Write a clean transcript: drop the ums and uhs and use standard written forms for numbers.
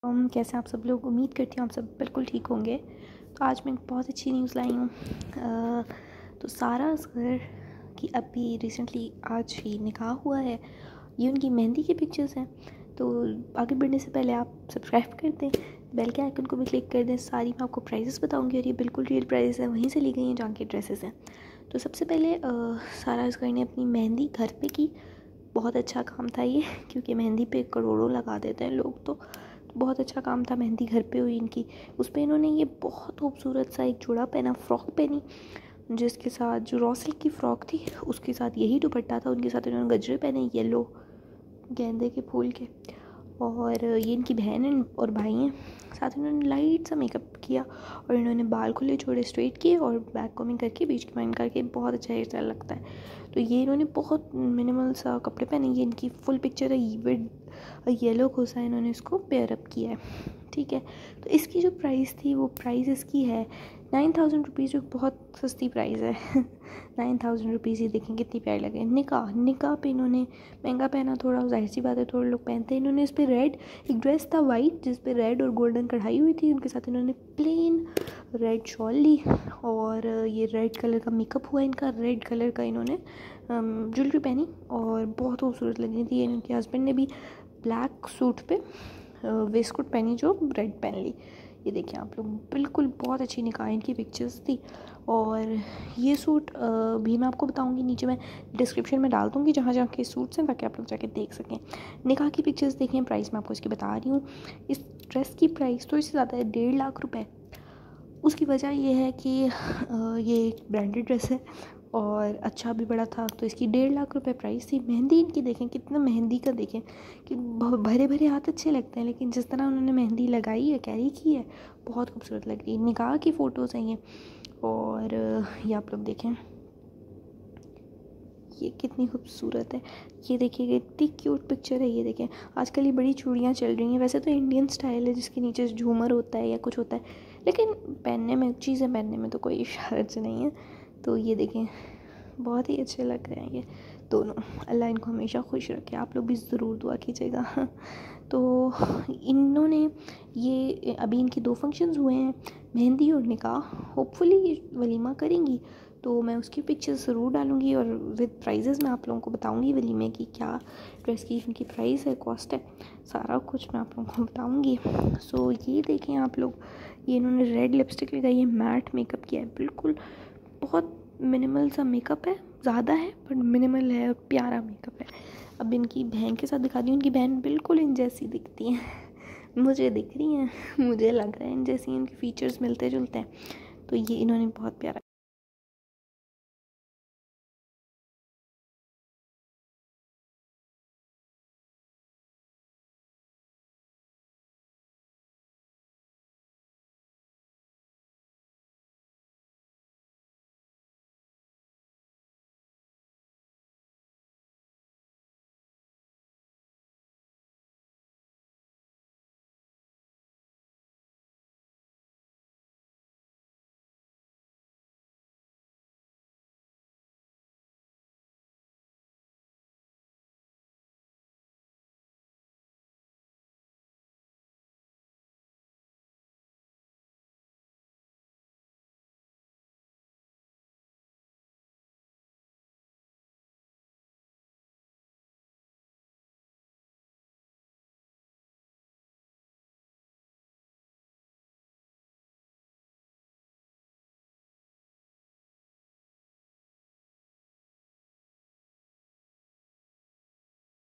कैसे आप सब लोग। उम्मीद करती हूँ आप सब बिल्कुल ठीक होंगे। तो आज मैं एक बहुत अच्छी न्यूज़ लाई हूँ। तो सारा असगर की अभी रिसेंटली आज ही निकाह हुआ है। ये उनकी मेहंदी की पिक्चर्स हैं। तो आगे बढ़ने से पहले आप सब्सक्राइब कर दें, बेल के आइकन को भी क्लिक कर दें। सारी मैं आपको प्राइसेस बताऊँगी और ये बिल्कुल रियल प्राइसेस हैं, वहीं से ली गई हैं जहाँ की ड्रेसेस हैं। तो सबसे पहले सारा असगर ने अपनी मेहंदी घर पे की। बहुत अच्छा काम था ये, क्योंकि मेहंदी पे करोड़ों लगा देते हैं लोग। तो बहुत अच्छा काम था, मेहंदी घर पे हुई इनकी। उस पर इन्होंने ये बहुत खूबसूरत सा एक जोड़ा पहना, फ़्रॉक पहनी, जिसके साथ जो रॉ सिल्क की फ़्रॉक थी उसके साथ यही दुपट्टा था। उनके साथ इन्होंने गजरे पहने येलो गेंदे के फूल के। और ये इनकी बहन है और भाई हैं। साथ में इन्होंने लाइट सा मेकअप किया और इन्होंने बाल खुले छोड़े स्ट्रेट किए और बैक कॉमिंग करके बीच की माइन करके बहुत अच्छा हेयर स्टाइल लगता है। तो ये इन्होंने बहुत मिनिमल सा कपड़े पहने। ये इनकी फुल पिक्चर है विद येलो खोसा इन्होंने इसको पेयर अप किया है। ठीक है, तो इसकी जो प्राइस थी वो प्राइस इसकी है 9000 रुपीज़, जो बहुत सस्ती प्राइस है। 9000 रुपीज़ ही देखें कितनी प्यारी लगे। निकाह पे इन्होंने महंगा पहना, थोड़ा जाहिर सी बात है, थोड़े लोग पहनते हैं। इन्होंने इस पर रेड एक ड्रेस था वाइट जिस पे रेड और गोल्डन कढ़ाई हुई थी। उनके साथ इन्होंने प्लेन रेड शॉल ली और ये रेड कलर का मेकअप हुआ इनका। रेड कलर का इन्होंने ज्वेलरी पहनी और बहुत खूबसूरत लग रही थी। इनके हस्बैंड ने भी ब्लैक सूट पे वेस्ट कोट पहनी जो रेड पहन ली। ये देखिए आप लोग, बिल्कुल बहुत अच्छी निकाह इनकी पिक्चर्स थी। और ये सूट भी मैं आपको बताऊंगी, नीचे मैं डिस्क्रिप्शन में डाल दूंगी जहाँ जहाँ के सूट्स हैं, ताकि आप लोग जाके देख सकें। निकाह की पिक्चर्स देखें, प्राइस मैं आपको इसकी बता रही हूँ। इस ड्रेस की प्राइस तो इससे ज़्यादा है, 1.5 लाख रुपए। उसकी वजह ये है कि ये एक ब्रांडेड ड्रेस है और अच्छा भी बड़ा था, तो इसकी 1.5 लाख रुपए प्राइस थी। मेहंदी इनकी देखें, कितना मेहंदी का देखें कि भरे भरे हाथ अच्छे लगते हैं, लेकिन जिस तरह उन्होंने मेहंदी लगाई है, कैरी की है, बहुत खूबसूरत लग रही है। निकाह की फ़ोटोज़ हैं ये। और ये आप लोग देखें, ये कितनी खूबसूरत है। ये देखिए कितनी क्यूट पिक्चर है। ये देखें, आजकल ये बड़ी चूड़ियाँ चल रही हैं। वैसे तो इंडियन स्टाइल है जिसके नीचे झूमर होता है या कुछ होता है, लेकिन पहनने में, चीज़ें पहनने में तो कोई हर्ज नहीं है। तो ये देखें, बहुत ही अच्छे लग रहे हैं ये दोनों। अल्लाह इनको हमेशा खुश रखे। आप लोग भी ज़रूर दुआ कीजिएगा। तो इन्होंने ये अभी इनके 2 फंक्शंस हुए हैं, मेहंदी और निकाह। होपफुली वलीमा करेंगी तो मैं उसकी पिक्चर्स ज़रूर डालूंगी और विद प्राइजेस मैं आप लोगों को बताऊंगी वलीमे की क्या ड्रेस की इनकी प्राइस है, कॉस्ट है, सारा कुछ मैं आप लोगों को बताऊंगी। सो ये देखें आप लोग, ये इन्होंने रेड लिपस्टिक लगाई है, मैट मेकअप किया है, बिल्कुल बहुत मिनिमल सा मेकअप है, ज़्यादा है बट मिनिमल है और प्यारा मेकअप है। अब इनकी बहन के साथ दिखा दी। उनकी बहन बिल्कुल इन जैसी दिखती हैं। मुझे दिख रही हैं, मुझे लग रहा है इन जैसी, इनके फीचर्स मिलते जुलते हैं। तो ये इन्होंने बहुत प्यारा